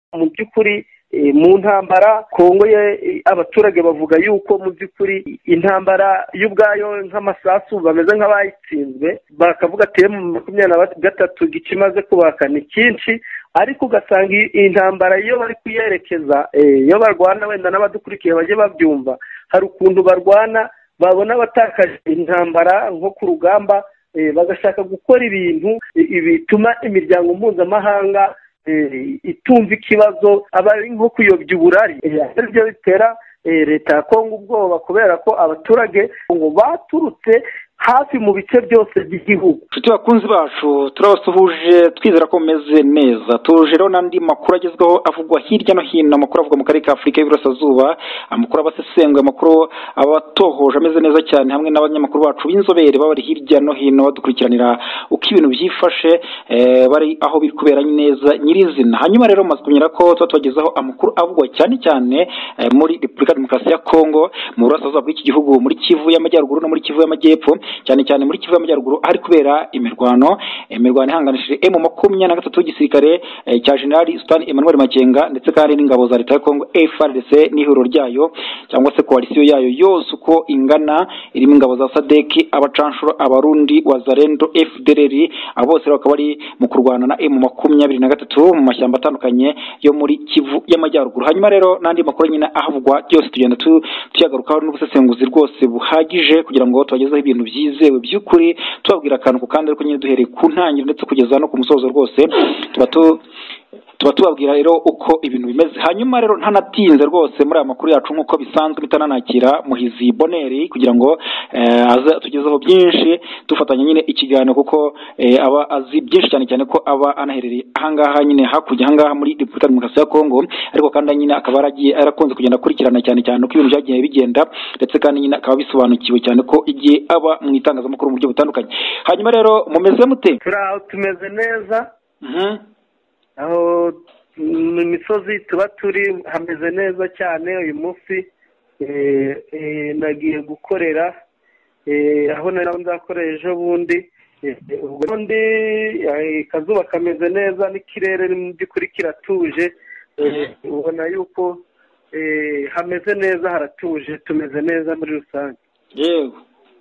mu by'ukuri mu ntambara Kongo abaturage bavuga yuko mu by'ukuri intambara y'ubwayo nk'amasasu bameze nk'abayitsinzwe, bakavuga ati M23 gikimaze kubakana icyinshi, ariko ugasanga intambara iyo bari kuyerekeza iyo barwana, wenda n'abadukurikiye bajye babyumva, hari ukuntu barwana babona batakaje intambara nko ku rugamba, bagashaka gukora ibintu bituma imiryango mpuzamahanga itumva ikibazo, aba ari nko kuyobya uburari. Ibyo bitera leta ya Kongo ubwoba, kubera ko abaturage ngo baturutse hafi mu bice byose by'igihugu. Nshuti bakunzi bacu, turabasuhuje twizera ko mumeze neza. Tuje rero n'andi makuru agezweho avugwa hirya no hino, amakuru avugwa mu karere ka Afurika y'Iburasirazuba, amakuru abasesenguye, amakuru abatohoje ameze neza cyane, hamwe n'abanyamakuru bacu b'inzobere bari hirya no hino badukurikiranira uko ibintu byifashe, bari aho biri kubera neza nyirizina. Hanyuma rero maze kumenyera ko tubagezaho amakuru avugwa cyane cyane muri Repubulika Demokarasi ya Kongo, mu burasirazuba bw'iki gihugu, muri Kivu y'Amajyaruguru no muri Kivu y'Amajyepfo, cyane cyane muri Kivu y'Amajyaruguru hari kubera imirwano ihanganishije M23 w'igisirikare cya General Sultan Emmanuel Makenga, ndetse kandi n'ingabo za leta ya Kongo FARDC n'ihuriro ryayo cyangwa se coalition yayo yose uko ingana, irimo ingabo za SADC, abacanshuro, abarundi, wazalendo, FDLR, abose bakaba bari mu kurwana na M23 mu mashyamba atandukanye yo muri Kivu y'Amajyaruguru. Hanyuma rero n'andi makuru nyine ahavugwa byose tugenda tuyagarukaho n'ubusesenguzi rwose buhagije, kugira ngo tubagezeho ibintu byizewe by'ukuri, tubabwira akantu kandi ariko nyine duhereye ku ntangiriro ndetse kugeza no ku musozo rwose tuba tubabwira rero uko ibintu bimeze. Hanyuma rero ntanatinze rwose muri aya makuru yacu nk'uko bisanzwe, bitananakira Muhizi Boneri kugira ngo aze tugezeho byinshi dufatanya nyine ikiganiro, kuko aba azi byinshi cyane ko aba anaherereye ahangaha nyine hakurya ahangaha muri Repubulika Demokarasi ya Kongo, ariko kandi nyine akaba arakunze kugenda akurikirana cyane uko ibintu byagiye bigenda, ndetse kandi nyine akaba bisobanukiwe cyane ko igihe aba mu itangazamakuru mu buryo butandukanye. Hanyuma rero mumeze mute? Tumeze neza. Aho mu misozi tuba turi hameze neza cyane. Uyu munsi nagiye gukorera aho nzakorera ejo bundi, ubundi akazuba kameze neza, n'ikirere mu by'ukuri kiratuje, ubona yuko hameze neza, haratuje, tumeze neza muri rusange. Yego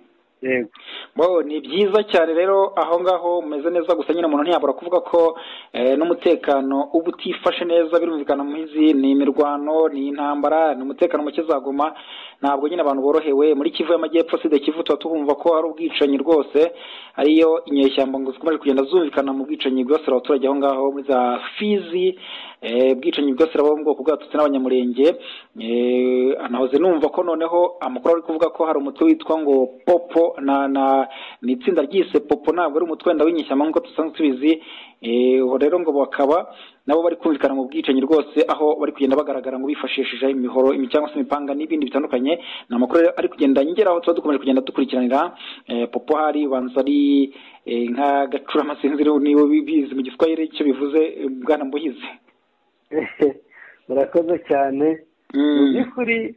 ni byiza cyane rero aho ngaho mumeze neza, gusa nyine umuntu ntiyabura kuvuga ko n'umutekano uba utifashe neza, birumvikana Muhizi, ni imirwano, ni intambara, ni umutekano muke zaguma, ntabwo nyine abantu borohewe. Muri Kivu y'Amajyepfo, Sud Kivu, tuba tubumva ko hari ubwicanyi rwose, ariyo inyeshyamba ngo zikomeje kugenda zumvikana mu bwicanyi bwibasira abaturage aho ngaho muri za Fizi, ubwicanyi bwibasira abo mu bwoko bw'Abatutsi n'Abanyamulenge. Nahoze numva ko noneho amakuru ari kuvuga ko hari umutwe witwa ngo Popo ni itsinda ryise Popo, ntabwo ari umutwe wenda w'inyeshyamba nk'uko dusanzwe tubizi. Rero ngo bakaba nabo bari kumvikana mu bwicanyi rwose, aho bari kugenda bagaragara ngo bifashishije imihoro, cyangwa se imipanga n'ibindi bitandukanye. Ni amakuru ari kugenda ngeraho, tuba dukomeje kugenda dukurikiranira. Popo hari banza ari nk'agacura amasinzi, niba bizi mu Giswahili icyo bivuze, bwana Muhizi. Murakoze cyane. Mu by'ukuri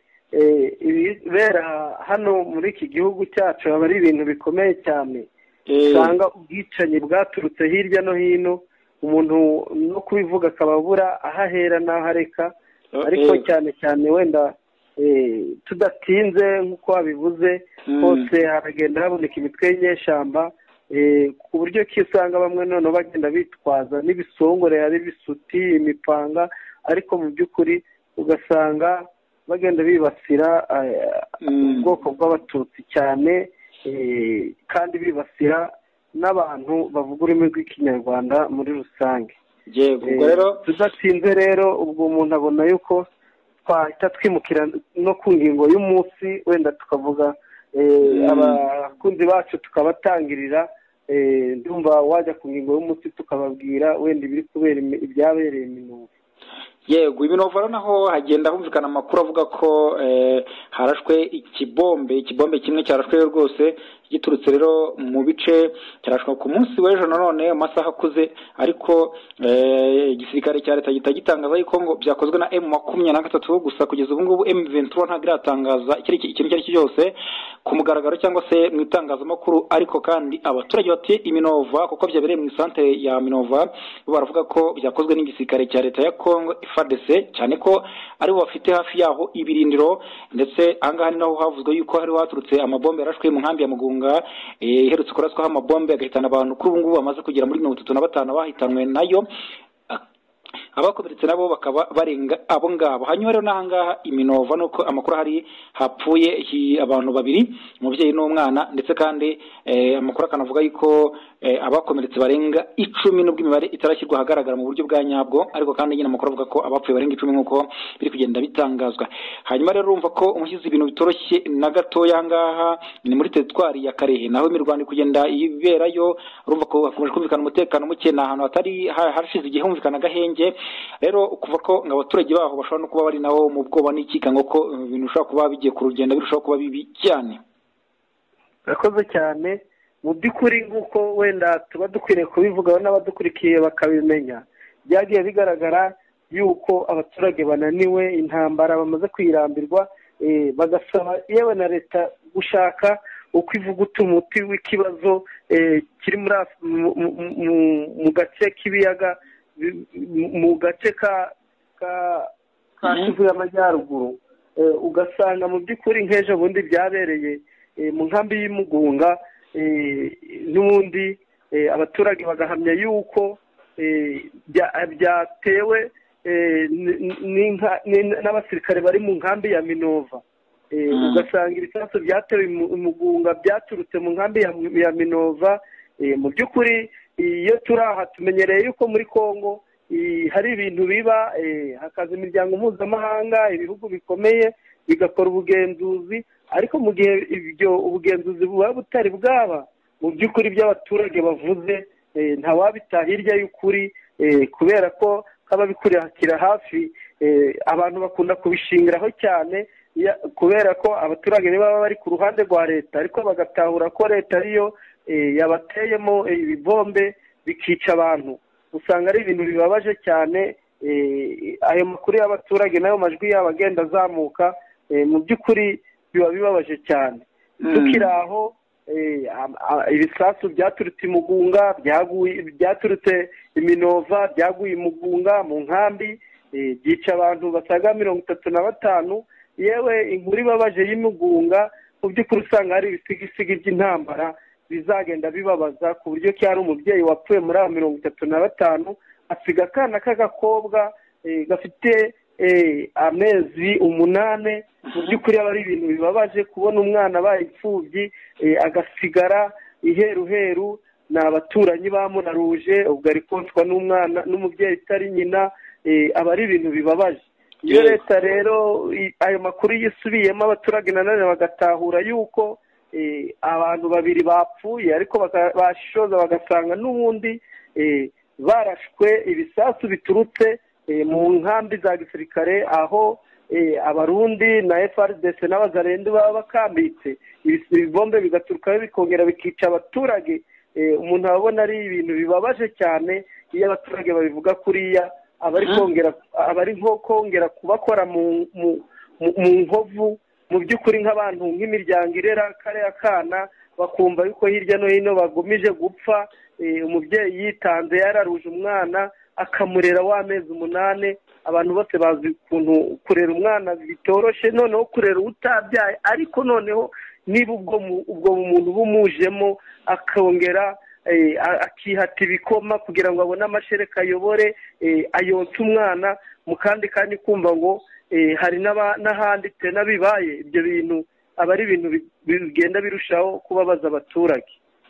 ibibera hano muri iki gihugu cyacu aba ari ibintu bikomeye cyane. Usanga ubwicanyi bwaturutse hirya no hino, umuntu no kubivuga akaba abura aho ahera n'aho areka, ariko cyane wenda tudatinze nk'uko wabivuze, hose haragenda haboneka imitwe y'inyeshyamba, ku buryo ki usanga bamwe noneho bagenda bitwaza n'ibisongore, ari ibisuti, imipanga, ariko mu by'ukuri ugasanga bagenda bibasira ubwoko bw'Abatutsi cyane, kandi bibasira n'abantu bavuga ururimi rw'Ikinyarwanda muri rusange. Tudatinze rero, ubwo umuntu abona yuko twahita twimukira no ku ngingo y'umunsi, wenda tukavuga abakunzi bacu tukabatangirira, ndumva wajya ku ngingo y'umunsi tukababwira wenda ibiri kubera ibyabereye Minova. Yego, Minova naho hagenda humvikana amakuru avuga ko harashwe ikibombe kimwe cyarashwe rwose giturutse rero mu bice cyarashwa ku munsi w'ejo nanone amasaha akuze, ariko igisirikare cya leta gitangaza yuko ngo byakozwe na M23 gusa. Kugeza ubu ngubu M23 ntabwo iratangaza ikintu icyo ari cyo cyose ku mugaragaro cyangwa se mu itangazamakuru, ariko kandi abaturage batuye Minova, kuko byabereye mu centre ya Minova, baravuga ko byakozwe n'igisirikare cya leta ya Congo FARDC, cyane ko ari bafite hafi yaho ibirindiro, ndetse ahangaha ni naho havuzwe yuko hari haturutse amabombe yarashwe mu nkambi ya Mugunga, iherutse kuraswaho amabombe agahitana abantu. Kuri ubu ngubu bamaze kugera muri 35 bahitanwe nayo, abakomeretse nabo bakaba barenga abo ngabo. Hanyuma rero n'ahangaha Minova nuko amakuru hari hapfuye abantu babiri, umubyeyi n'umwana, ndetse kandi amakuru akanavuga yuko abakomeretse barenga 10 nubwo imibare itarashyirwa ahagaragara mu buryo bwa nyabwo, ariko kandi nyine amakuru avuga ko abapfuye barenga 10 nkuko biri kugenda bitangazwa. Hanyuma rero urumva ko umushyize ibintu bitoroshye na gatoya ahangaha ni muri teritwari ya Karehe, naho imirwano kugenda iberayo. Urumva ko hakomeje kumvikana umutekano muke, na ahantu hatari harashize igihe humvikana gahenge. Rero kuva ko abaturage baho bashobora no kuba bari naho mu bwoba n'ikikango ko ibintu bishobora kuba bigiye ku rugendo birushaho kuba bibi cyane. Urakoze cyane. Mu by'ukuri nk'uko wenda tuba dukwiriye kubivugaho n'abadukurikiye bakabimenya, byagiye bigaragara yuko abaturage bananiwe, intambara bamaze kwirambirwa, bagasaba yewe na leta gushaka uko ivuguta umuti w'ikibazo kiri mu gace k'ibiyaga, mu gace ka Kivu y'Amajyaruguru. Ugasanga mu by'ukuri nk'ejo bundi byabereye mu nkambi y'Imugunga, n'ubundi abaturage bagahamya yuko byatewe n'abasirikare bari mu nkambi ya Minova. Ugasanga ibisasu byatewe Imugunga byaturutse mu nkambi ya Minova. Mu by'ukuri iyo turi aha tumenyereye yuko muri Kongo hari ibintu biba, hakaza imiryango mpuzamahanga, ibihugu bikomeye bigakora ubugenzuzi, ariko mu gihe ibyo ubugenzuzi buba butari bwaba, mu by'ukuri by'abaturage bavuze ntawabita hirya y'ukuri, kubera ko nk'ababikurikira hafi abantu bakunda kubishingiraho cyane, kubera ko abaturage baba bari ku ruhande rwa leta, ariko bagatahura ko leta ariyo yabateyemo ibibombe bikica abantu. Usanga ari ibintu bibabaje cyane. Ayo makuru y'abaturage n'ayo majwi yabo agenda azamuka, mu by'ukuri biba bibabaje cyane. Tukiri aho, ibisasu byaturutse Imugunga, byaturutse Minova, byaguye Imugunga mu nkambi, byica abantu basaga 35. Yewe inkuru ibabaje y'Imugunga, mu by'ukuri usanga hari ibisigisigi by'intambara bizagenda bibabaza, ku buryo cyari umubyeyi wapfuye muri 35 asiga akana k'agakobwa gafite amezi 8. Mu by'ukuri aba ari ibintu bibabaje kubona umwana abaye imfubyi, agasigara iheruheru. Ni abaturanyi bamunaruje, ubwo ari konswa n'umwana n'umubyeyi utari nyina. Aba ari ibintu bibabaje. Iyo leta rero ayo makuru yisubiyemo, abaturage nanone bagatahura yuko abantu babiri bapfuye, ariko bashishoza bagasanga n'ubundi barashwe ibisasu biturutse mu nkambi za gisirikare, aho abarundi na FARDC n'abazarendo baba bakambitse. Ibibombe bigaturukaho bikongera bikica abaturage. Umuntu ababona ari ibintu bibabaje cyane iyo abaturage babivuga kuriya, abari nko kongera kubakora mu nkovu. Mu by'ukuri nk'abantu nk'imiryango irera kariya kana, bakumva yuko hirya no hino bagumije gupfa, umubyeyi yitanze yararuje umwana akamurera w'amezi 8. Abantu bose bazi ukuntu kurera umwana bitoroshye, noneho kurera utabyaye, ariko noneho niba ubwo umuntu bumujemo akongera akihata ibikoma kugira ngo abone amashereka ayobore, ayonse umwana mu kandi kanya, kumva ngo hari n'ahandi tena bibaye. Ibyo bintu aba ari ibintu bigenda birushaho kubabaza abaturage.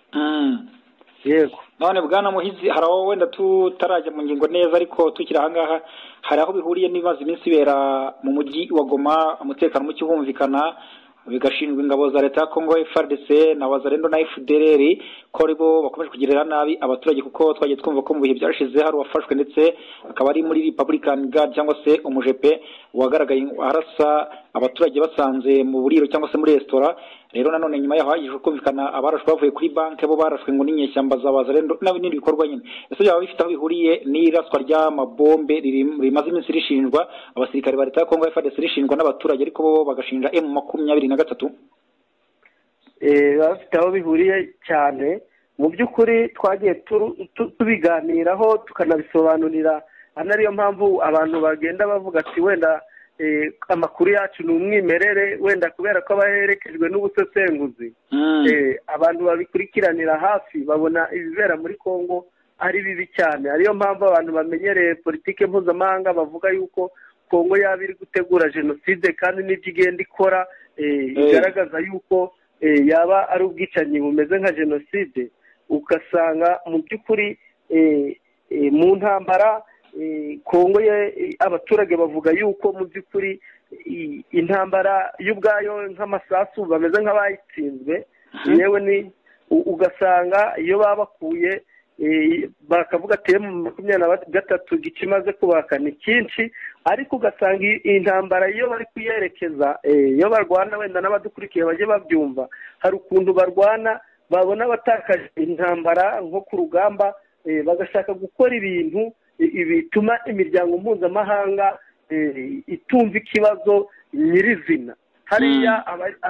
Yego. None bwana Muhizi, hari aho wenda tutarajya mu ngingo neza, ariko tukiri ahangaha hari aho bihuriye n'ibimaze iminsi bera mu mujyi wa Goma, umutekano muke humvikana, bigashinzwe ingabo za leta ya Congo FARDC na wazarendo na FDLR ko ribo bakomeje kugirira nabi abaturage, kuko twagiye twumva ko mu bihe byarashize hari wafashwe ndetse akaba ari muri Republican Guard cyangwa se umujepe wagaragaye arasa abaturage basanze mu buriro cyangwa se muri restaurant. rero nanone nyuma yaho hagije kumvikana abarashwe bavuye kuri banki bo barashwe ngo n'inyeshyamba zabaza rero n'ibindi bikorwa nyine. Ese byaba bifite aho bihuriye n'iraswa ry'amabombe rimaze iminsi rishinjwa abasirikare ba leta ya Kongo FARDC rishinjwa n'abaturage ariko bo bagashinja M23? Bafite aho bihuriye cyane mu by'ukuri twagiye tubiganiraho tukanabisobanurira, ariyo mpamvu abantu bagenda bavuga ati wenda amakuru yacu ni umwimerere, wenda kubera ko abaherekejwe n'ubusesenguzi abantu babikurikiranira hafi babona ibibera muri Kongo ari bibi cyane. Ariyo mpamvu abantu bamenyereye politike mpuzamahanga bavuga yuko Kongo yaba iri gutegura jenoside kandi n'ibyo igenda ikora igaragaza yuko yaba ari ubwicanyi bumeze nka jenoside. Ugasanga mu by'ukuri mu ntambara Kongo abaturage bavuga yuko mu by'ukuri intambara y'ubwayo nk'amasasu bameze nk'abayitsinzwe, yewe ugasanga iyo babakuye bakavuga ati M23 gice imaze kubaka ni cyinshi, ariko ugasanga intambara iyo bari kuyerekeza iyo barwana, wenda n'abadukurikiye bajye babyumva, hari ukuntu barwana babona batakaje intambara nko ku rugamba bagashaka gukora ibintu bituma imiryango mpuzamahanga itumva ikibazo nyirizina. Hariya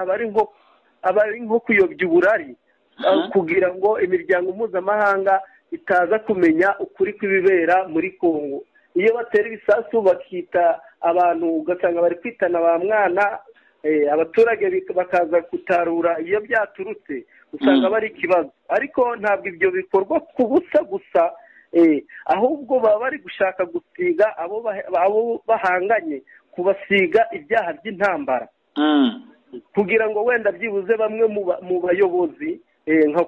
abari nko kuyobya uburari kugira ngo imiryango mpuzamahanga itaza kumenya ukuri kw'ibibera muri Kongo. Iyo batera ibisasu bakita abantu ugasanga bari kwitana ba mwana, abaturage bakaza gutarura iyo byaturutse, usanga bari ikibazo. Ariko ntabwo ibyo bikorwa ku busa gusa, ahubwo baba bari gushaka gusiga abo bahanganye, kubasiga ibyaha by'intambara kugira ngo wenda byibuze bamwe mu bayobozi nka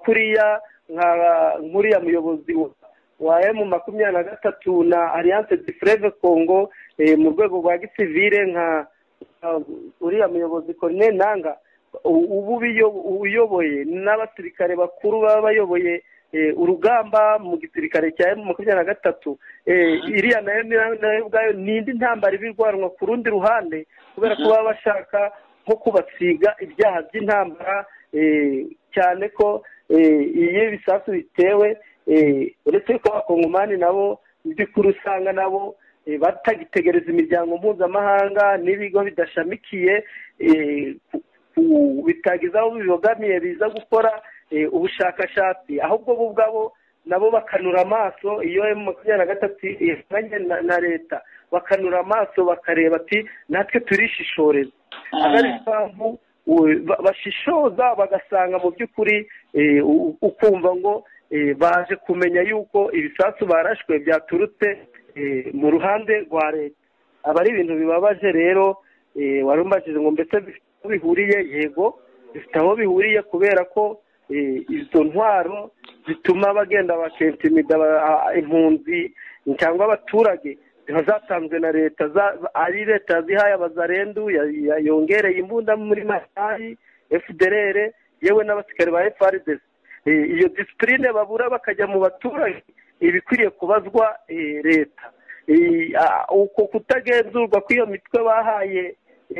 nkuriya muyobozi wa M23 na Alliance du Fleuve Congo mu rwego rwa gisivile nka uriya muyobozi Colonel Nanga ubu uyoboye n'abasirikare bakuru baba bayoboye urugamba mu gisirikare cya M23, iriya nayo ubwayo n'indi ntambara ibirwanwa ku rundi ruhande, kubera ko baba bashaka nko kubasiga ibyaha by'intambara, cyane ko iyo ibisasu bitewe uretse ko abakongomani nabo by'ukuri usanga nabo batagitegereza imiryango mpuzamahanga n'ibigo bidashamikiye bitagize aho bibogamiye biza gukora ubushakashatsi, ahubwo bo ubwabo nabo bakanura amaso. Iyo M23 ihanganye na leta bakanura amaso bakareba ati natwe turishishoreza, ari mpamvu bashishoza bagasanga mu by'ukuri ukumva ngo baje kumenya yuko ibisasu barashwe byaturutse mu ruhande rwa leta. Aba ari ibintu bibabaje. Rero warumbajije ngo mbese bifite aho bihuriye, yego bifite aho bihuriye, kubera ko izo ntwaro zituma bagenda bakentimida impunzi cyangwa abaturage zatanzwe na leta, ari leta zihaye abazarendu yongereye imbunda muri Masayi FDLR yewe n'abasirikare ba FARDC. Iyo discipline babura bakajya mu baturage ibikwiriye kubazwa leta. Uko kutagenzurwa kw'iyo mitwe bahaye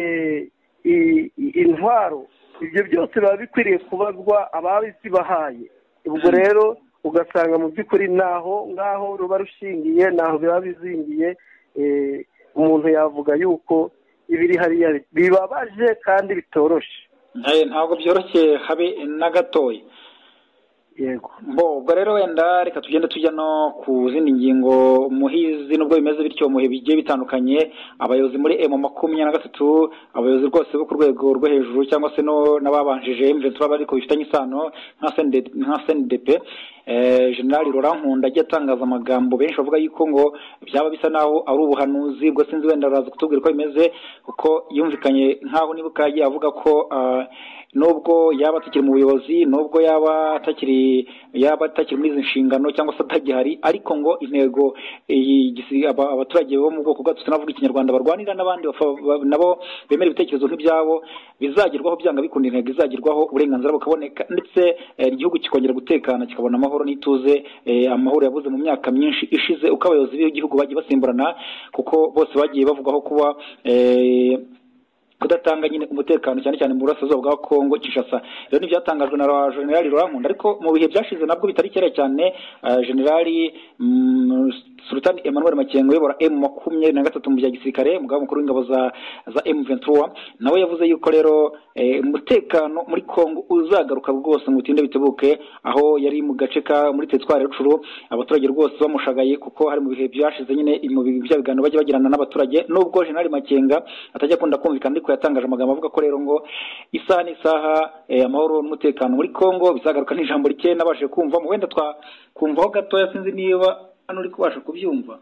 intwaro, ibyo byose biba bikwiriye kubazwa ababisi bahaye. Ubwo rero ugasanga mu by'ukuri naho ngaho ruba rushingiye, naho biba bizingiye. Umuntu yavuga yuko ibiri hariya bibabaje kandi bitoroshe. Ntabwo byoroshye habe na gatoya. Yego. Ubwo rero wenda reka tugende tujya no ku zindi ngingo muhizi. Nubwo bimeze bityo mu bihe bigiye bitandukanye, abayobozi muri M23, abayobozi rwose bo ku rwego rwo hejuru cyangwa se no n'ababanjije M23 bariko bifitanye isano nka CNDP, General Laurent Nkunda agiye atangaza amagambo benshi bavuga yuko ngo byaba bisa naho ari ubuhanuzi. Ubwo sinzi wenda araza kutubwira ko bimeze, kuko yumvikanye nkaho nibuka yagiye avuga ko nubwo yaba atakiri mu buyobozi, nubwo yaba atakiri muri izi nshingano cyangwa se atagihari, ariko ngo intego abaturage bo mu bwoko bwacu tunavuga ikinyarwanda barwanira n'abandi nabo bemera ibitekerezo nk'ibyabo bizagerwaho, byanga bikunda intego izagerwaho, uburenganzira bukaboneka, ndetse igihugu kikongera gutekana kikabona amahoro n'ituze, amahoro yabuze mu myaka myinshi ishize uko abayobozi b'igihugu bagiye basimburana, kuko bose bagiye bavugwaho kuba kudatanga nyine umutekano cyane cyane mu burasirazuba bwa Kongo Kinshasa. Rero ni byatangajwe na General Rurankunda, ariko mu bihe byashize nabwo bitari kera cyane General Sultan Emmanuel Makengo uyobora M23 mu bya gisirikare, umugaba mukuru w'ingabo za M23, nawe yavuze yuko rero umutekano muri Kongo uzagaruka rwose mu bitinde bitebuke, aho yari mu gace ka muri Teritwari Rucuru, abaturage rwose bamushagaye kuko hari mu bihe byashize nyine mu bya biganiro bajya bagirana n'abaturage, nubwo General Makenga atajya kunda kumvikana, ariko yatangaje amagambo avuga ko rero ngo isaha n'isaha amahoro n'umutekano muri Kongo bizagaruka. n'ijambo rike nabashe kumva mu wenda twakumvaho gatoya, sinzi niba hano uri kubasha kubyumva.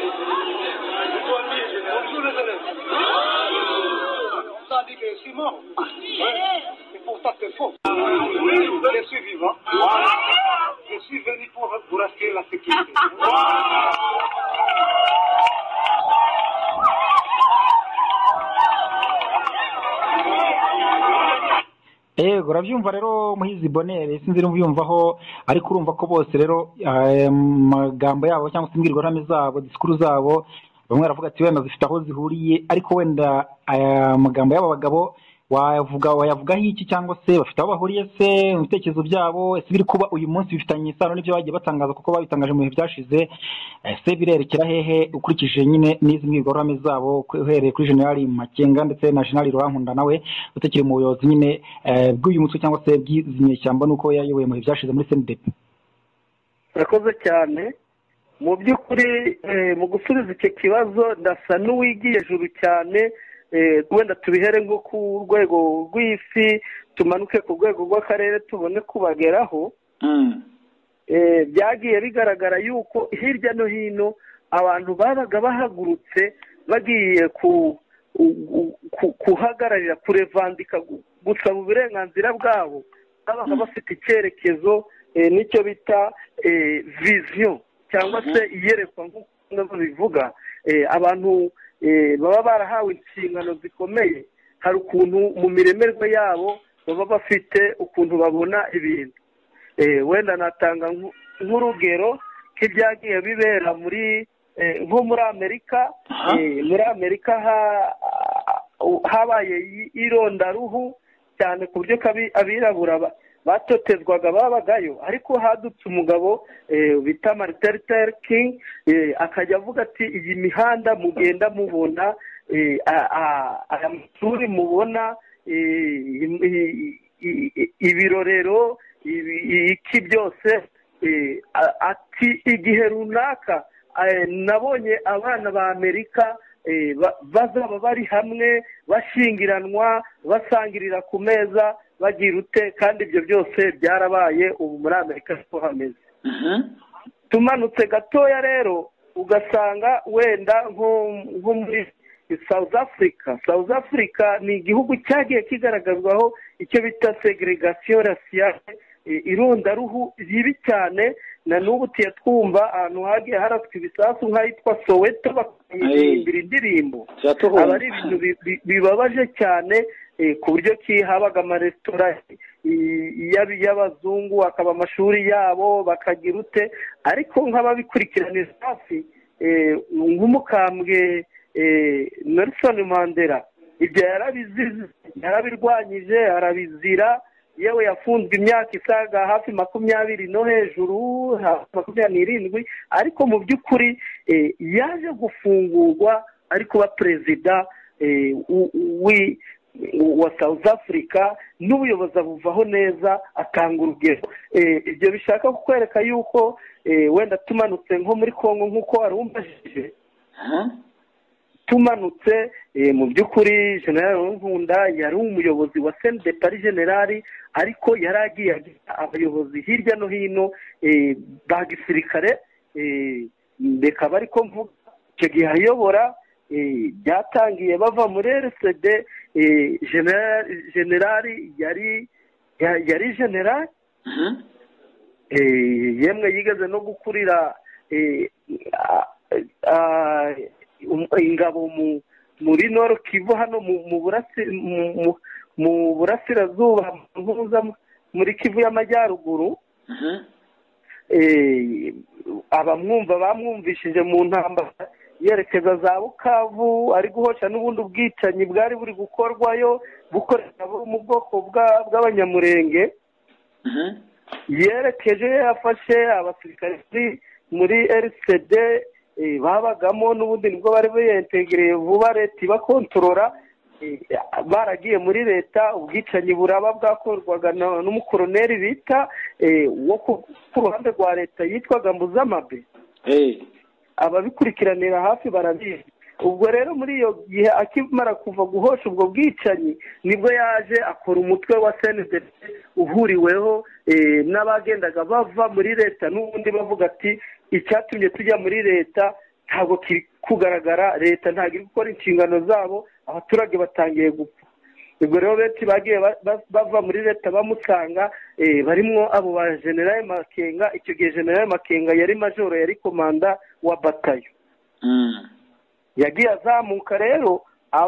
Je suis venu pour assurer la sécurité. Urabyumva rero Muhizi Bonere, sinzi n'ubyumvaho, ariko urumva ko bose rero amagambo yabo cyangwa se imbwirwaruhame zabo, disikuru zabo, bamwe baravuga ati wenda zifite aho zihuriye, ariko wenda aya magambo y'aba bagabo wayavugaho iki, cyangwa se bafite aho bahuriye se mu bitekerezo byabo? Ese biri kuba uyu munsi bifitanye isano n'ibyo bagiye batangaza kuko babitangaje mu bihe byashize? Ese birerekera hehe ukurikije nyine n'izi mbwirwaruhame zabo, uhereye kuri General Makenga ndetse na General Rurankunda nawe utekeye mu buyobozi nyine bw'uyu mutwe cyangwa se bw'izi nyeshyamba, nuko yayoboye mu bihe byashize muri CNDP? Urakoze cyane. Mu by'ukuri mu gusubiza icyo kibazo ndasa n'uwigiye hejuru cyane, wenda tubihere nko ku rwego rw'isi, tumanuke ku rwego rw'akarere tubone kubageraho. Byagiye bigaragara yuko hirya no hino abantu babaga bahagurutse bagiye kuhagararira, kurevandika, gusaba uburenganzira bwabo, babaga bafite icyerekezo n'icyo bita vision cyangwa se iyerekwa nk'uko bivuga. Abantu baba barahawe inshingano zikomeye, hari ukuntu mu miremerwe yabo baba bafite ukuntu babona ibintu. Wenda natanga nk'urugero k'ibyagiye bibera nko muri Amerika. Muri Amerika habaye irondaruhu cyane ku buryo abirabura batotezwaga babagayo, ariko hadutse umugabo bita Martin Luther King, akajya avuga ati iyi mihanda mugenda mubona, aya mashuri mubona, ibirorero, iki byose, ati igihe runaka nabonye abana ba Amerika bazaba bari hamwe bashyingiranwa, basangirira ku meza, bagira ute, kandi ibyo byose byarabaye ubu muri Amerika siko hameze. Tumanutse gatoya rero ugasanga wenda nko muri South Africa ni igihugu cyagiye kigaragazwaho icyo bita segregation raciale, irondaruhu ribi cyane, na n'ubu tuye twumva ahantu hagiye haratswe ibisasu nk'ahitwa Soweto bakayirimbira indirimbo. Aba ari ibintu bibabaje cyane, ku buryo habaga amaresitora y'abazungu, akaba amashuri yabo, bakagira ute, ariko nk'ababikurikiranira hafi nk'umukambwe Nelson Mandela ibyo yarabirwanyije, arabizira, yewe yafunzwe imyaka isaga hafi 20 no hejuru, hafi 27, ariko mu by'ukuri yaje gufungurwa ari kuba perezida wa South Africa, n'ubuyobozi abuvaho neza, atanga urugero. Ibyo bishaka kukwereka yuko wenda tumanutse nko muri Kongo nk'uko warumbajije, tumanutse mu by'ukuri General Rurankunda yari umuyobozi wa CNDP ari generali, ariko yari agiye abayobozi hirya no hino ba gisirikare, reka bari ko mvuga icyo gihe ayobora, byatangiye bava muri RCD, generali yari generali, yemwe yigeze no gukurira ingabo muri Nord Kivu hano mu burasirazuba muri Kivu y'Amajyaruguru. abamwumva bamwumvishije mu ntambara yerekeza za Bukavu, ari guhosha n'ubundi ubwicanyi bwari buri gukorwayo bukorera mu bwoko bw'abanyamurenge. Yerekeje yafashe abasirikare muri RCD babagamo, n'ubundi nibwo bari biyentegereye vuba leta ibakontorora. Baragiye muri leta, ubwicanyi buraba bwakorwaga n'umukoroneri bita wo ku ruhande rwa leta yitwaga Mbuzamabe. Ababikurikiranira hafi barabizi. Ubwo rero muri iyo gihe akimara kuva guhosha ubwo bwicanyi nibwo yaje akora umutwe wa CNDP uhuriweho n'abagendaga bava muri leta, n'ubundi bavuga ati icyatumye tujya muri leta ntabwo kiri kugaragara, leta ntabwo iri gukora inshingano zabo, abaturage batangiye gupfa. Ubwo rero benshi bagiye bava muri leta bamusanga, barimo abo ba General Makenga. Icyo gihe General Makenga yari majoro, yari komanda wa batayo. Yagiye azamuka rero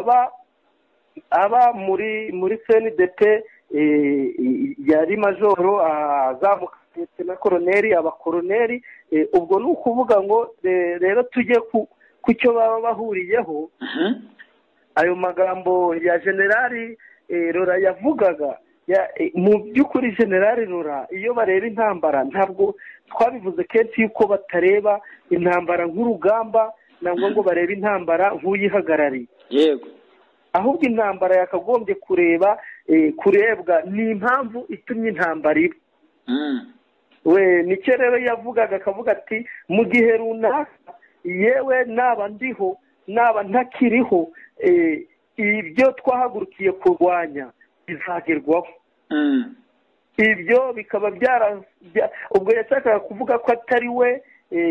aba muri CNDP, yari majoro azamuka na koroneri, abakoroneri. Ubwo ni ukuvuga ngo rero tujye ku cyo baba bahuriyeho. Ayo magambo ya Generali Rora yavugaga, mu by'ukuri Generali Rora iyo bareba intambara, ntabwo twabivuze kenshi yuko batareba intambara nk'urugamba, nangwa ngo barebe intambara nk'uyihagarariye. Yego, ahubwo intambara yakagombye kurebwa ni impamvu itumye intambara iba. We nicyo rero yavugaga, akavuga ati mu gihe runaka yewe naba ndiho naba ntakiriho, ibyo twahagurukiye kurwanya bizagerwaho. Ibyo bikaba ubwo yashakaga kuvuga ko atari we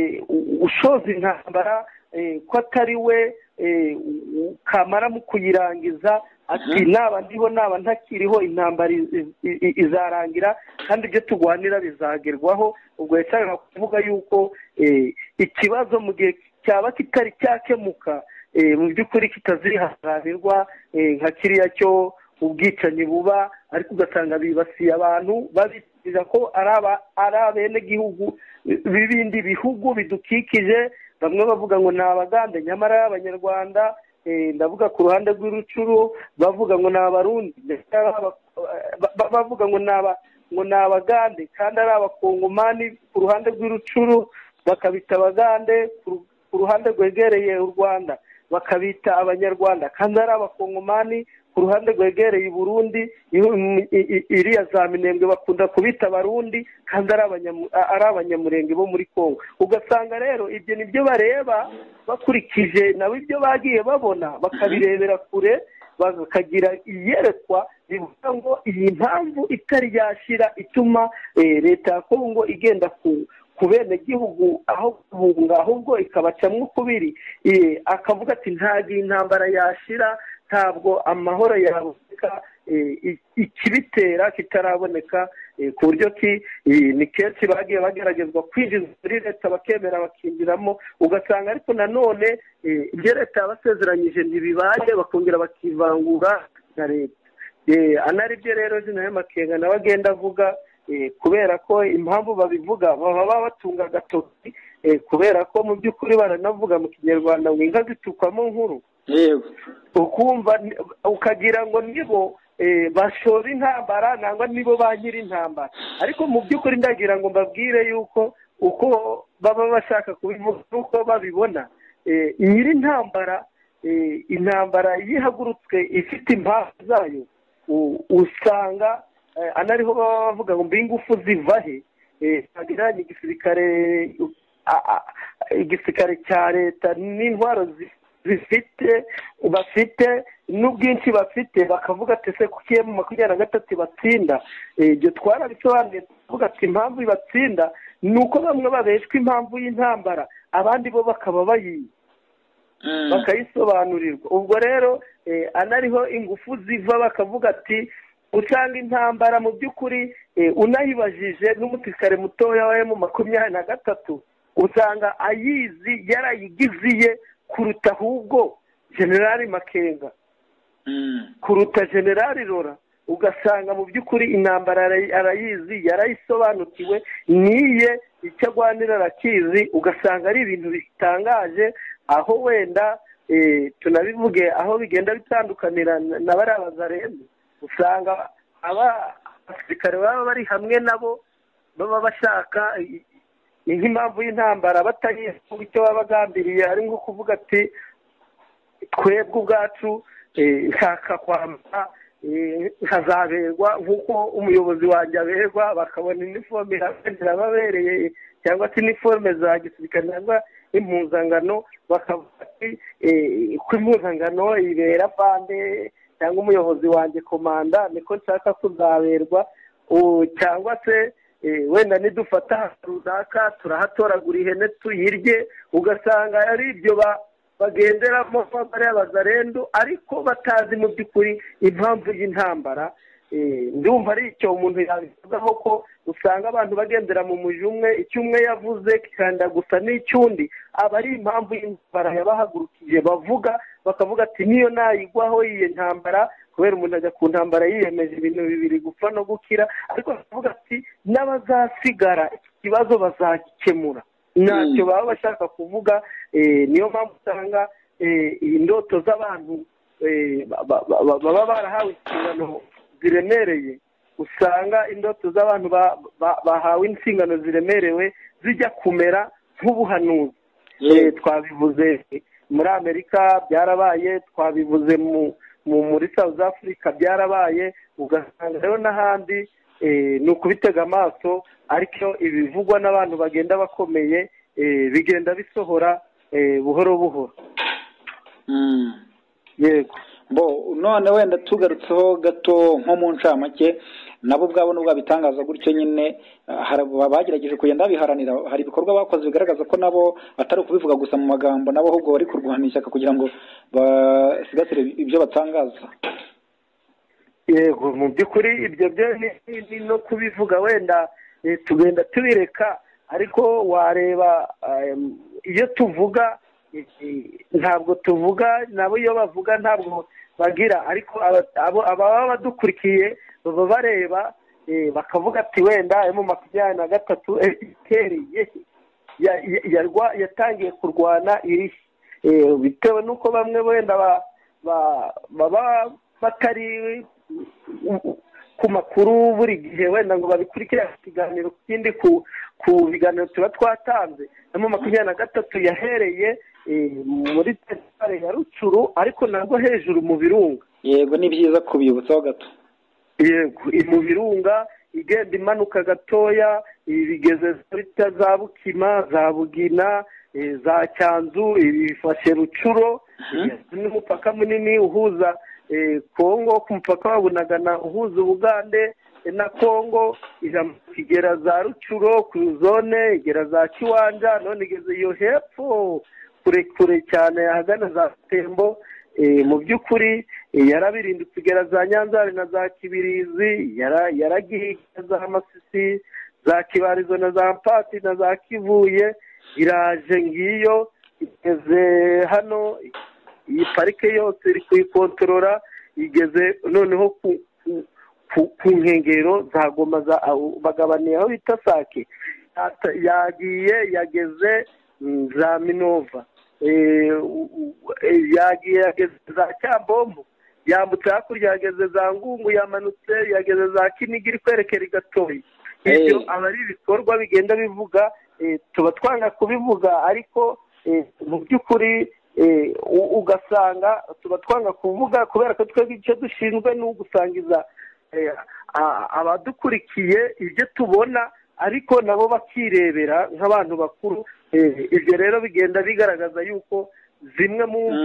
ushoza intambara, ko atari we kamara mu kuyirangiza. Ati naba ndiho naba ntakiriho intambara izarangira kandi ibyo turwanira bizagerwaho. Ubwo yashakaga kuvuga yuko ikibazo mu gihe cyaba kitari cyakemuka, mu by'ukuri kitazihanganirwa, nka kiriya cyo ubwicanyi buba, ariko ugasanga bibasiye abantu babizira ko ari abenegihugu b'ibindi bihugu bidukikije. Bamwe bavuga ngo ni Abagande nyamara ari Abanyarwanda, ndavuga ku ruhande rw'Irucuru bavuga ngo ni Abarundi, bavuga ngo ni Abagande kandi ari Abakongomani ku ruhande rw'Irucuru bakabita Abagande, ku ruhande rwegereye u Rwanda bakabita Abanyarwanda kandi ari Abakongomani, ku ruhande rwegereye i Burundi iriya za Minembwe bakunda kubita Abarundi kandi ari Abanyamurenge bo muri Kongo. Ugasanga rero ibyo nibyo bareba bakurikije nabo ibyo bagiye babona, bakabirebera kure, bakagira iyerekwa bivuga ngo iyi mpamvu itari yashira ituma leta ya Kongo igenda ku benegihugu aho guhunga, ahubwo ikabacamwo ukubiri. Akavuga ati ntabwo iyi ntambara yashira, ntabwo amahoro yaboneka, ikibitera kitaraboneka, ku buryo ni kenshi bagiye bageragezwa kwinjiza muri leta bakemera bakinjiramo, ugasanga ariko nanone ibyo leta yabasezeranyije ntibibaye, bakongera bakivangura na leta. Anari byo rero General Makenga nawe agenda avuga, kubera ko impamvu babivuga baba batunga agatoki, kubera ko mu by'ukuri baranavuga mu Kinyarwanda ngo inka zitukwamo nkuru. Yego, ukumva ukagira ngo nibo bashora intambara nangwa nibo ba nyiri intambara, ariko mu by'ukuri ndagira ngo mbabwire yuko uko baba bashaka kubivuga uko babibona, nyiri intambara, intambara yihagurutswe ifite impamvu zayo, usanga anariho baba bavuga ngo mbe ingufu ziva he. Agiranye igisirikare cya leta n'intwaro bafite n'ubwinshi bafite, bakavuga ati se kuki M23 batsinda. Ibyo twarabisobanuye, tuvuga ati impamvu ibatsinda ni uko bamwe babeshwa impamvu y'intambara, abandi bo bakaba bayizi bakayisobanurirwa. Ubwo rero anariho ingufu ziva, bakavuga ati usanga intambara mu by'ukuri unayibajije n'umusirikare mutoya wa M23 usanga ayizi yarayigiziye kuruta ahubwo General Makenga, kuruta General Rora. Ugasanga mu by'ukuri intambara arayizi, yarayisobanukiwe, niye icyo agwanira arakizi. Ugasanga ari ibintu bitangaje, aho wenda tunabivuge aho bigenda bitandukanira na bariya bazarendo usanga abasirikare baba bari hamwe nabo baba bashaka nk'impamvu y'intambara batari icyo baba bagambiriye ari nko kuvuga ati twebwe ubwacu nshaka kwambara nkazaberwa nk'uko umuyobozi wanjye aberwa bakabona iniforume irababereye cyangwa se iniforume za gisirikare cyangwa impuzangano bakavuga ati ko impuzangano ibera bande cyangwa umuyobozi wanjye komanda niko nshaka kuzaberwa cyangwa se wenda nidufata ahantu runaka turahatoragura ihene tuyirye ugasanga ari ibyo bagenderamo bariya bazarendo ariko batazi mu by'ukuri impamvu y'intambara ndumva ari icyo umuntu yabivugaho ko usanga abantu bagendera mu mujyi umwe icyo umwe yavuze kikanda gusa n'icyundi aba ari impamvu y'intambara yabahagurukije bavuga bakavuga ati niyo nayigwaho iyi ntambara kubera umuntu ajya ku ntambara yiyemeje ibintu bibiri gupfa no gukira ariko bakavuga ati n'abazasigara iki kibazo bazagikemura ntacyo baba bashaka kuvuga niyo mpamvu usanga indoto z'abantu baba barahawe inshingano ziremereye usanga indoto z'abantu bahawe inshingano ziremerewe zijya kumera nk'ubuhanuzi twabivuze muri Amerika byarabaye twabivuze muri South Africa byarabaye ugasanga rero n'ahandi ni ukubitega amaso ariko ibivugwa n'abantu bagenda bakomeye bigenda bisohora buhoro buhoro yego none wenda tugarutseho gato nko mu ncamake nabo ubwabo nubwo bitangaza gutyo nyine bagerageje kugenda biharanira hari ibikorwa bakoze bigaragaza ko nabo atari ukubivuga gusa mu magambo nabo ahubwo bari kurwana ishyaka kugira ngo basigasire ibyo batangaza yego mu by'ukuri ibyo byo ni no kubivuga wenda tugenda tubireka ariko wareba iyo tuvuga ntabwo tuvuga nabo iyo bavuga ntabwo bagira ariko ababa badukurikiye baba bareba bakavuga ati wenda M23 yatangiye kurwana iri bitewe n'uko bamwe wenda baba batari ku makuru buri gihe wenda ngo babikurikire ikiganiro kindi ku biganiro tuba twatanze M23 yahereye muri teritwari ya Rucuru ariko nabwo hejuru mu birunga yego ni byiza kubibutsaho gato yego mu birunga igenda imanuka gatoya ibigeze za Bukima za Bugina za Cyanzu ibifashe Rucuro n'umupaka munini uhuza Kongo ku mupaka wa Bunagana uhuza Ubugande na Kongo igera za Rucuro ku zone igera za Kiwanja none igeze iyo hepfo kure cyane ahagana za Tembo mu by'ukuri yarabirindutse igera za Nyanzare na za Kibirizi yaragiye za Masisi za Kibarizo na za Mpati na za Kivuye iraje ngiyo igeze hano iyi parike yose iri kuyikontorora igeze noneho ku nkengero za Goma bagabaniye aho bita Sake yageze za Minova yageze za Cyambombo yambutse hakurya yageze za Ngungu yamanutse yageze za Kinigi iri kwerekera igatoyi ibyo aba ari ibikorwa bigenda bivuga tuba twanga kubivuga ariko mu by'ukuri ugasanga tuba twanga kuvuga kubera ko twebwe icyo dushinzwe ni ugusangiza abadukurikiye ibyo tubona ariko nabo bakirebera nk'abantu bakuru ibyo rero bigenda bigaragaza yuko zimwe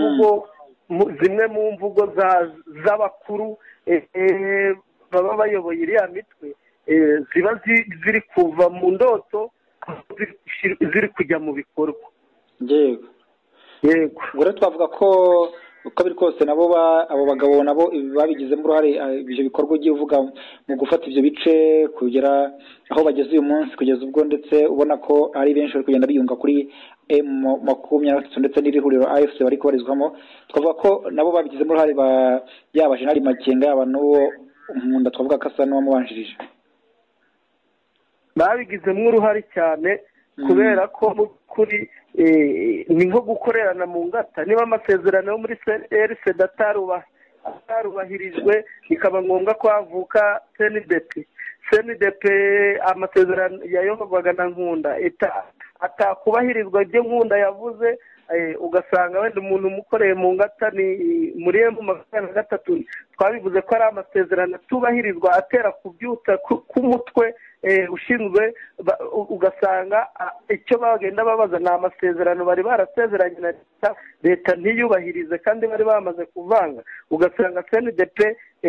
mu mvugo z'abakuru baba bayoboye iriya mitwe ziba ziri kuva mu ndoto ziri kujya mu bikorwa yego ubwo twavuga ko uko biri kose nabo abo bagabo nabo babigizemo uruhare ibyo bikorwa ugiye uvuga mu gufata ibyo bice kugera aho bageze uyu munsi kugeza ubwo ndetse ubona ko ari benshi bari kugenda biyunga kuri M23 ndetse n'iri huriro AFC bari kubarizwamo twavuga ko nabo babigizemo uruhare yaba General Makenga yaba n'uwo nkunda twavuga ko asa n'uwamubanjirije babigizemo uruhare cyane kubera ko mu kuri ni nko gukorerana mu ngata niba amasezerano yo muri CRCD atarubahirijwe bikaba ngombwa ko havuka CNDP amasezerano yayoborwaga na Nkunda atakubahirizwa ibyo Nkunda yavuze ugasanga wenda umuntu umukoreye mu ngata ni muri M23 twabivuze ko ari amasezerano tubahirizwa atera kubyutsa k'umutwe ushinzwe ugasanga icyo bagenda babaza ni amasezerano bari barasezeranye na leta ntiyubahirize kandi bari bamaze kuvanga ugasanga CNDP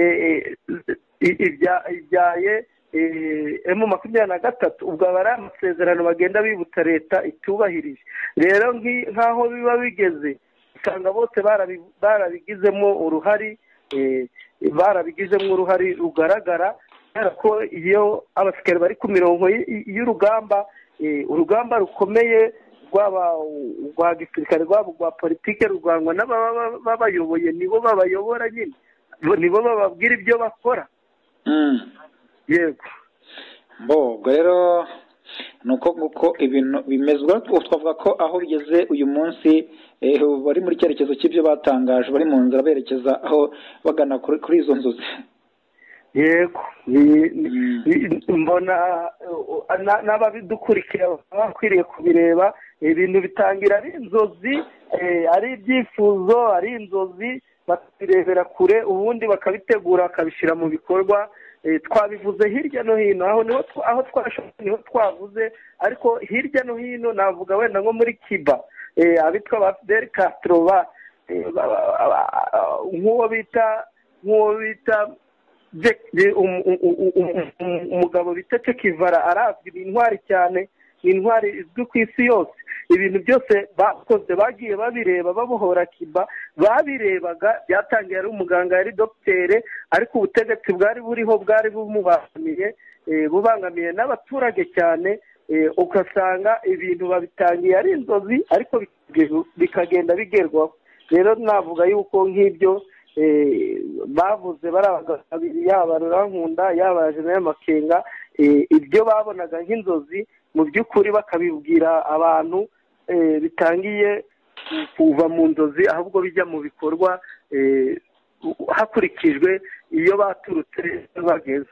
ibyaye M23 ubwo aba ari amasezerano bagenda bibutsa leta itubahirije rero nk'aho biba bigeze usanga bose barabigizemo uruhari rugaragara kubera ko iyo abasikari bari ku mirongo y'urugamba urugamba rukomeye rwaba rwa gisirikare rwaba rwa politike rurangwa n'ababa babayoboye nibo babayobora nyine nibo bababwira ibyo bakora yego ubwo rero ni uko ibintu bimezwa twavuga ko aho bigeze uyu munsi bari muri cyerekezo cy'ibyo batangaje bari mu nzira berekeza aho bagana kuri izo nzozi yego mbona n'ababidukurikira bakwiriye kubireba ibintu bitangira ari inzozi ari ibyifuzo ari inzozi bakabirebera kure ubundi bakabitegura bakabishyira mu bikorwa twabivuze hirya no hino aho twashoboye niho twavuze ariko hirya no hino navuga wenda nko muri Cuba abitwa ba Fidel Castro nk'uwo bita umugabo bita Che Guevara arazwi ni intwari cyane ni intwari izwi ku isi yose ibintu byose bakoze bagiye babireba babohora Cuba babirebaga byatangiye ari umuganga yari dogiteri ariko ubutegetsi bwari buriho bwari bubangamiye n'abaturage cyane ugasanga ibintu babitangiye ari inzozi ariko bikagenda bigerwaho rero navuga yuko nk'ibyo bavuze bari abagabo babiri yaba Rurankunda yaba Jenerali Makenga ibyo babonaga nk'inzozi mu by'ukuri bakabibwira abantu bitangiye kuva mu nzozi ahubwo bijya mu bikorwa hakurikijwe iyo baturutse bageze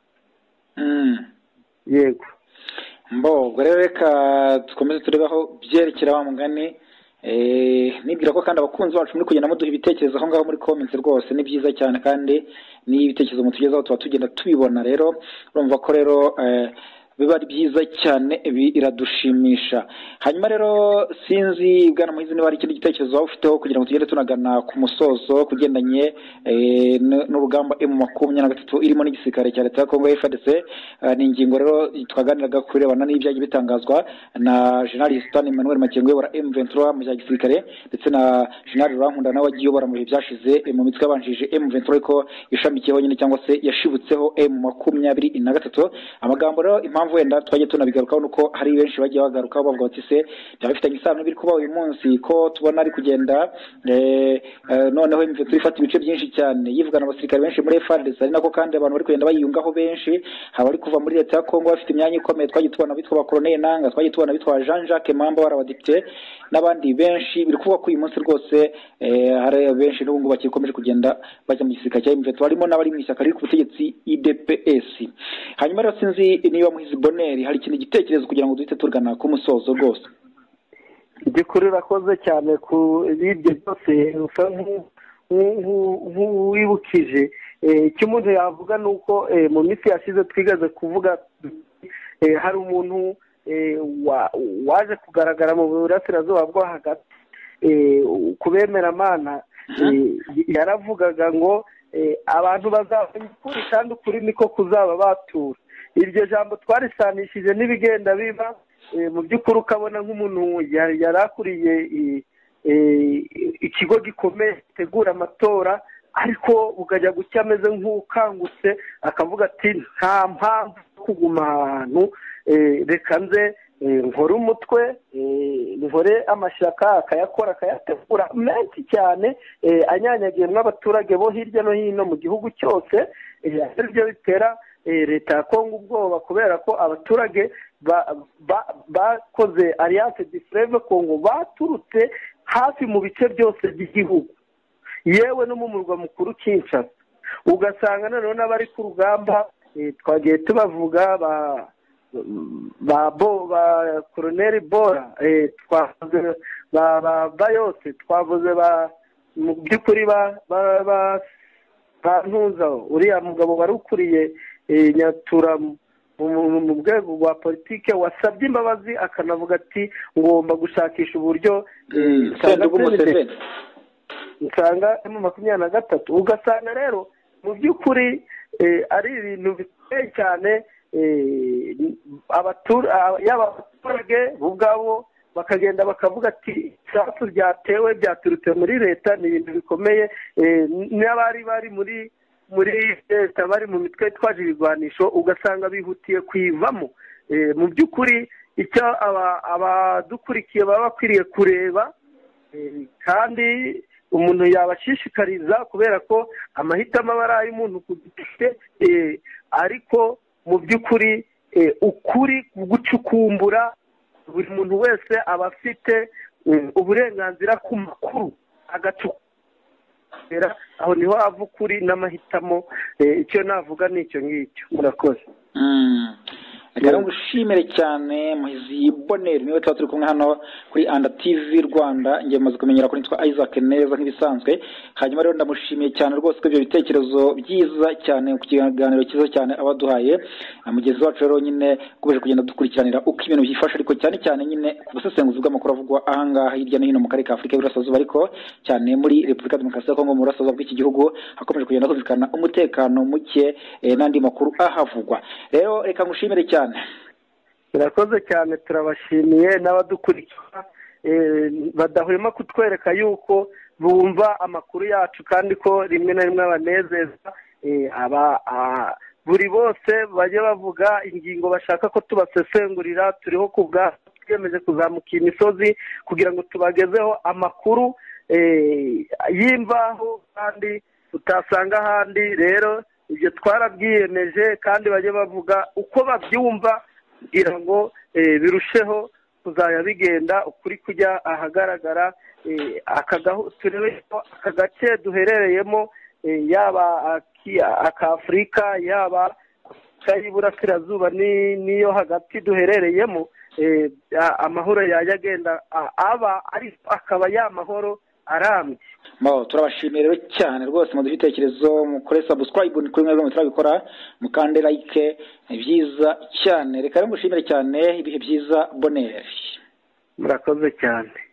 yego ubwo rero reka dukomeze turebaho byerekera wa mugani nibwira ko kandi abakunzi bacu muri kugenda muduha ibitekerezo aho ngaho muri comments rwose ni byiza cyane kandi n'ibitekerezo mutugezaho tuba tugenda tubibona rero urumva ko rero biba ari byiza cyane iradushimisha hanyuma rero sinzi bwana Muhizi niba hari ikindi gitekerezo waba ufiteho kugira ngo tugende tunagana ku musozo kugendanye n'urugamba M23 irimo n'igisirikare cya leta ya Kongo FARDC ni ingingo rero twaganiraga kurebana n'ibyagiye bitangazwa na General Sultan Emmanuel Makenga uyobora M23 mu bya gisirikare ndetse na General Rurankunda nawe wagiye uyobora mu bihe byashize mu mitwe yabanjije M23 ko ishamikiyeho nyine cyangwa se yashibutseho M23 amagambo rero wenda twajye tunabigarukaho nuko hari benshi bagiye bagarukaho bavuga bati se byabifitanye isano n'ibiri kuba uyu munsi ko tubona ari kugenda noneho M23 ifata ibice byinshi cyane yivugana abasirikare benshi muri FARDC ari nako kandi abantu bari kugenda bayiyungaho benshi habari kuva muri leta ya Kongo bafite imyanya ikomeye twagiye tubona bitwa ba Colonel Nanga twagiye tubona bitwa Jean Jacques Mamba barabadipte n'abandi benshi biri kuvuga ko uyu munsi rwose hari benshi n'ubungu bakikomeje kugenda bajya mu gisirikare cya M23 harimo n'abari mu ishyaka riri ku butegetsi IDPS hanyuma rero sinzi niba Muhizi Boneri hari ikindi gitekerezo kugira ngo duhite turgana ku musozo rwose igikuru rakoze cyane ku ibyo byose usa nk'uwibukije icyo umuntu yavuga ni uko mu minsi yashize twigaze kuvuga hari umuntu waje kugaragara mu burasirazuba bwo hagati kubemeramana yaravugaga ngo abantu bazabona ukuri kandi ukuri niko kuzaba batura iryo jambo twarisanishije n'ibigenda biba mu by'ukuri ukabona nk'umuntu yari akuriye ikigo gikomeye gitegura amatora ariko ukajya gucya ameze nk'ukangutse akavuga ati nta mpamvu yo kuguma ahantu reka nze nkore umutwe nkore amashyaka akayakora akayategura menshi cyane anyanyagiyemo abaturage bo hirya no hino mu gihugu cyose aribyo bitera leta ya Kongo ubwoba kubera ko abaturage bakoze alliance du fleuve Congo baturutse hafi mu bice byose by'igihugu yewe no mu murwa mukuru Kinshasa ugasanga noneho n'abari ku rugamba twagiye tubavuga ba Colonel Bora twavuze ba yose twavuze mu by'ukuri ba ntuza uriya mugabo wari ukuriye Nyatura mu rwego rwa politike wasabye imbabazi akanavuga ati ngomba gushakisha uburyo nsanga M23 ugasanga rero mu by'ukuri ari ibintu bikomeye cyane abaturage ubwabo bakagenda bakavuga ati isasu ryatewe byaturutse muri leta ni ibintu bikomeye n'abari bari muri leta bari mu mitwe twaje ibigwanisho ugasanga bihutiye kwivamo mu by'ukuri icyo abadukurikiye baba bakwiriye kureba kandi umuntu yabashishikariza kubera ko amahitamo aba ari ay'umuntu ku giti cye ariko mu by'ukuri ukuri gucukumbura buri muntu wese aba afite uburenganzira ku makuru agacukumbura aho niho hava ukuri n'amahitamo icyo navuga ni icyo ngicyo murakoze reka ngushimire cyane Muhizi Bonheur niwe tuba turi kumwe hano kuri Anda TV Rwanda ngiye maze kumenyera ko nitwa Isaac neza nk'ibisanzwe hanyuma rero ndamushimiye cyane rwose ko ibyo bitekerezo byiza cyane ku kiganiro cyiza cyane abaduhaye mugezi wacu rero nyine kubeje kugenda dukurikiranira uko ibintu byifasha ariko cyane cyane nyine ubusesenguzi bw'amakuru avugwa ahangaha hirya no hino mu karere ka Afurika y'Iburasirazuba ariko cyane muri Repubulika Demokarasi ya Kongo mu burasirazuba bw'iki gihugu hakomeje kugenda humvikana umutekano muke n'andi makuru ahavugwa rero reka ngushimire cyane birakoze cyane turabashimiye n'abadukurikira badahwema kutwereka yuko bumva amakuru yacu kandi ko rimwe na rimwe abanezeza buri bose bajya bavuga ingingo bashaka ko tubasesengurira turiho twiyemeje kuzamuka imisozi kugira ngo tubagezeho amakuru y'imvaho kandi utasanga ahandi rero ibyo twarabyiyemeje kandi bajya bavuga uko babyumva kugira ngo birusheho kuzajya bigenda ukuri kujya ahagaragara turebe ko aka gace duherereyemo yaba ak'Afurika yaba y'Iburasirazuba n'iyo hagati duherereyemo amahoro yajya agenda aba ariko akaba yamahoro arambye turabashimiye rero cyane rwose mu bitekerezo mukore subscribe kuri mwebwe mutarabikora mukande like byiza cyane reka rero mushimire cyane ibihe byiza Bonheur murakoze cyane